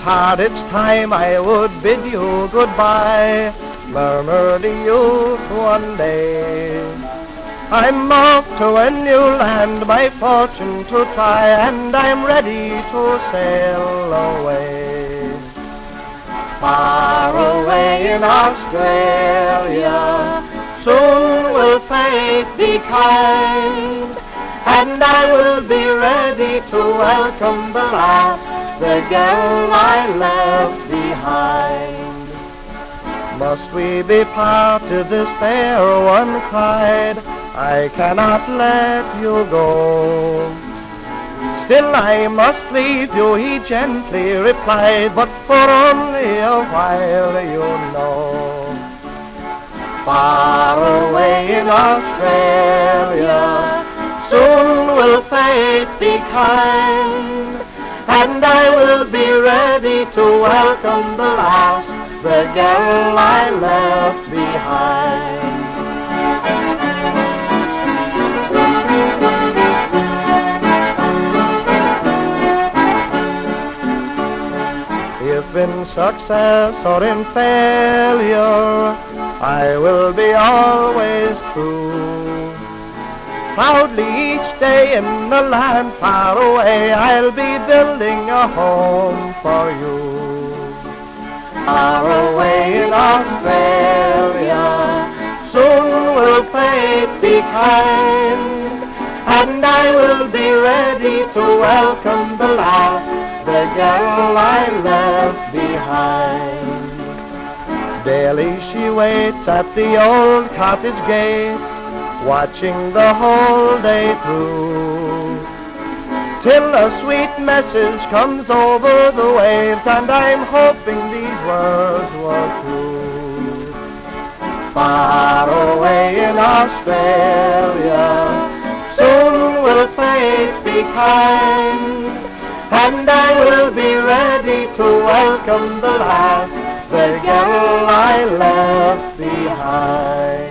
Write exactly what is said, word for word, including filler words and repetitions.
sweetheart, it's time I would bid you goodbye, murmured the youth one day. I'm off to a new land, my fortune to try, and I'm ready to sail away. Far away in Australia, soon will fate be kind, and I will be ready to welcome the lass, the girl I left behind. Must we be parted, this fair one cried, I cannot let you go. Still I must leave you, he gently replied, but for only a while, you know. Far away in Australia, soon will fate be kind, and I will be ready to welcome the lass, the girl I left behind. If in success or in failure, I will be always true. Proudly each day in the land far away, I'll be building a home for you. Far away in Australia, soon will fate be kind, and I will be ready to welcome the lass, the girl I left behind. Daily she waits at the old cottage gate, watching the whole day through, till a sweet message comes over the waves, and I'm hoping these words were true. Far away in Australia, soon will fate be kind, and I will be ready to welcome the lass, the girl I left behind.